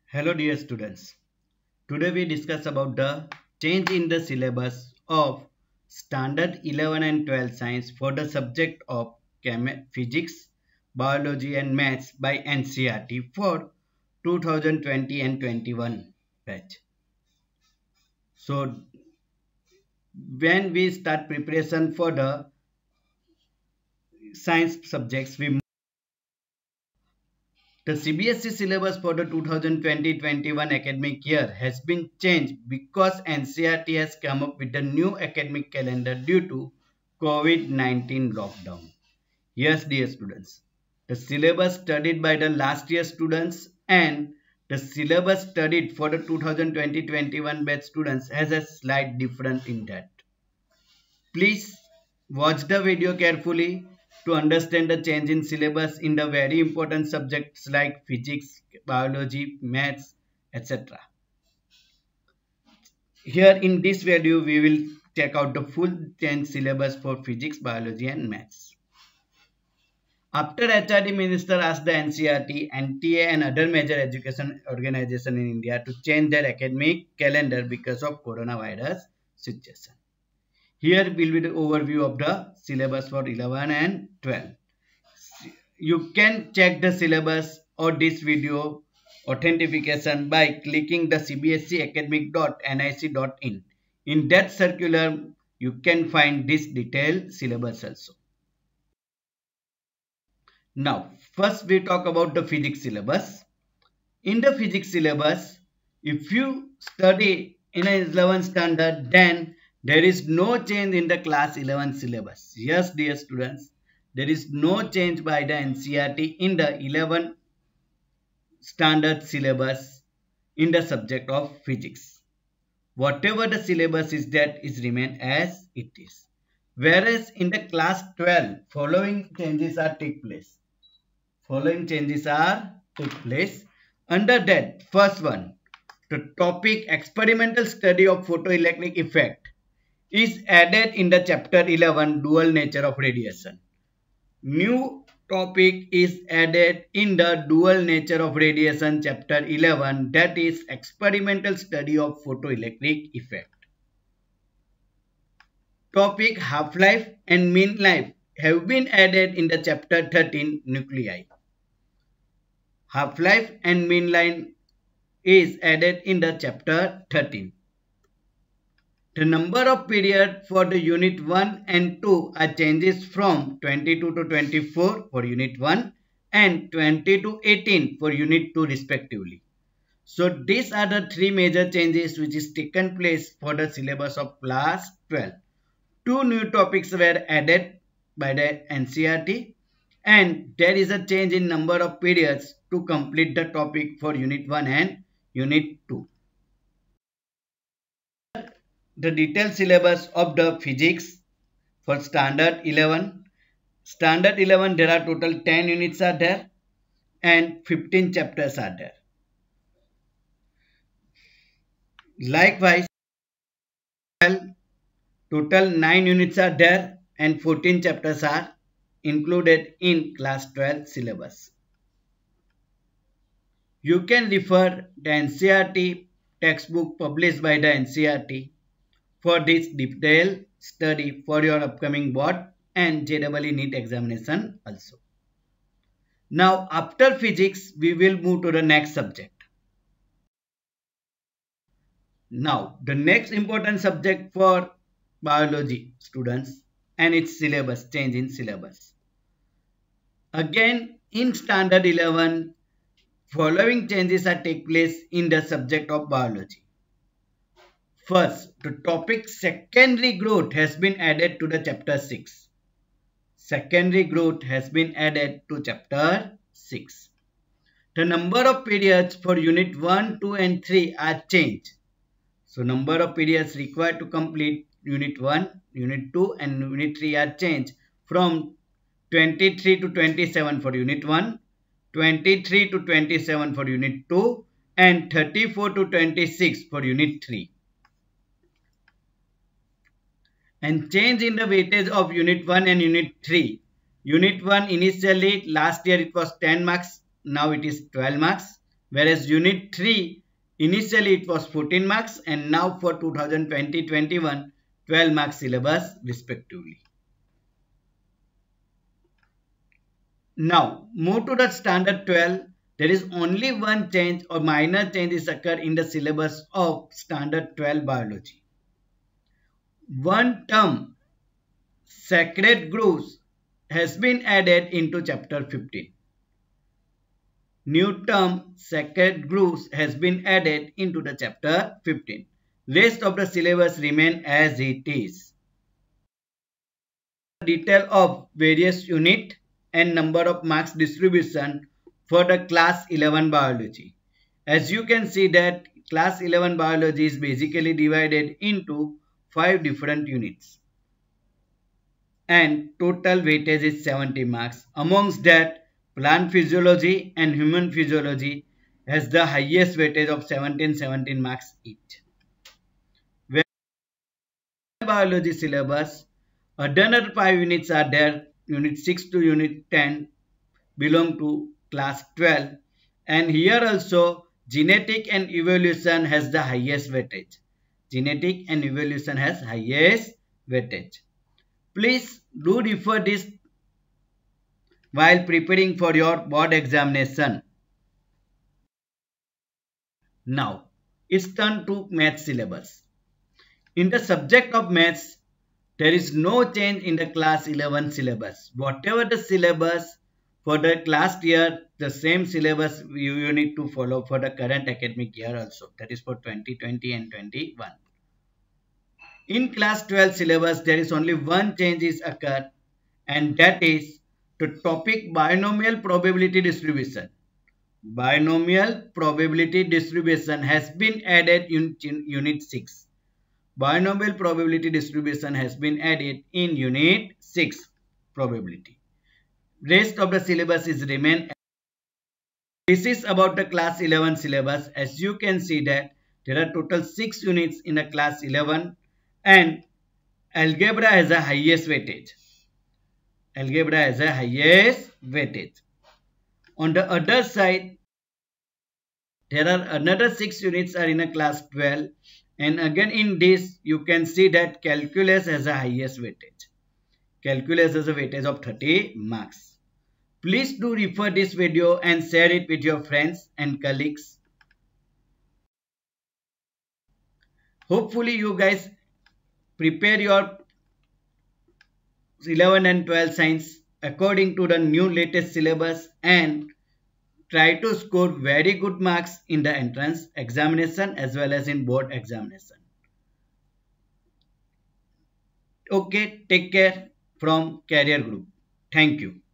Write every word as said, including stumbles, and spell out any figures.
Hello dear students. Today we discuss about the change in the syllabus of standard eleven and twelve science for the subject of Chem physics, biology and maths by N C E R T for two thousand twenty and twenty-one batch. So when we start preparation for the science subjects, we The C B S E syllabus for the two thousand twenty twenty-one academic year has been changed because N C E R T has come up with a new academic calendar due to COVID nineteen lockdown. Yes, dear students, the syllabus studied by the last year students and the syllabus studied for the two thousand twenty twenty-one batch students has a slight difference in that. Please watch the video carefully to understand the change in syllabus in the very important subjects like physics, biology, maths, et cetera. Here in this video, we will check out the full change syllabus for physics, biology and maths. After H R D Minister asked the N C E R T, N T A and other major education organizations in India to change their academic calendar because of coronavirus situation. Here will be the overview of the syllabus for eleven and twelve. You can check the syllabus or this video authentication by clicking the c b s e academic dot n i c dot in. In that circular, you can find this detailed syllabus also. Now, first we talk about the physics syllabus. In the physics syllabus, if you study in a eleventh standard, then there is no change in the class eleven syllabus. Yes, dear students, there is no change by the N C E R T in the eleventh standard syllabus in the subject of physics. Whatever the syllabus is, that is remain as it is. Whereas in the class twelve, following changes are take place. Following changes are take place. Under that, first one, the topic experimental study of photoelectric effect is added in the chapter eleven, dual nature of radiation. New topic is added in the dual nature of radiation chapter eleven, that is experimental study of photoelectric effect. Topic half-life and mean life have been added in the chapter thirteen, nuclei. Half-life and mean life is added in the chapter thirteen. The number of period for the unit one and two are changes from twenty-two to twenty-four for unit one and twenty to eighteen for unit two respectively. So these are the three major changes which is taken place for the syllabus of class twelve. Two new topics were added by the N C E R T and there is a change in number of periods to complete the topic for unit one and unit two. The detailed syllabus of the physics for standard eleven. Standard eleven, there are total ten units are there and fifteen chapters are there. Likewise, total nine units are there and fourteen chapters are included in class twelve syllabus. You can refer the N C E R T textbook published by the N C E R T for this detailed study for your upcoming board and J E E NEET examination also. Now, after physics, we will move to the next subject. Now, the next important subject for biology students and its syllabus, change in syllabus. Again, in standard eleven, following changes are take place in the subject of biology. First, the topic secondary growth has been added to the chapter six. Secondary growth has been added to chapter six. The number of periods for unit one, two and three are changed. So, number of periods required to complete unit one, unit two and unit three are changed from twenty-three to twenty-seven for unit one, twenty-three to twenty-seven for unit two and thirty-four to twenty-six for unit three. And change in the weightage of unit one and unit three. Unit one initially last year it was ten marks, now it is twelve marks. whereas Unit three, initially it was fourteen marks and now for two thousand twenty twenty-one, twelve marks syllabus respectively. Now, move to the Standard twelve. There is only one change or minor changes occur in the syllabus of Standard twelve Biology. One term, sacred grooves, has been added into chapter fifteen. New term, sacred grooves, has been added into the chapter fifteen. Rest of the syllabus remain as it is. Detail of various unit and number of marks distribution for the class eleven biology. As you can see that class eleven biology is basically divided into five different units and total weightage is seventy marks. Amongst that, plant physiology and human physiology has the highest weightage of seventeen seventeen marks each. Where biology syllabus, another five units are there. Unit six to unit ten belong to class twelve, and here also genetic and evolution has the highest weightage. Genetic and evolution has highest weightage. Please do refer this while preparing for your board examination. Now, it's turn to math syllabus. In the subject of maths, there is no change in the class eleven syllabus. Whatever the syllabus for the last year, the same syllabus you, you need to follow for the current academic year also. That is for twenty twenty and twenty-one. In class twelve syllabus, there is only one change is occurred, and that is the topic binomial probability distribution. Binomial probability distribution has been added in unit six. Binomial probability distribution has been added in unit six probability. Rest of the syllabus is remain. This is about the class eleven syllabus. As you can see that there are total six units in a class eleven and algebra has a highest weightage. Algebra has a highest weightage. On the other side, there are another six units are in a class twelve. And again in this, you can see that calculus has a highest weightage. Calculus has a weightage of thirty marks. Please do refer this video and share it with your friends and colleagues. Hopefully you guys prepare your eleven and twelve science according to the new latest syllabus and try to score very good marks in the entrance examination as well as in board examination. Okay, take care from Career Group. Thank you.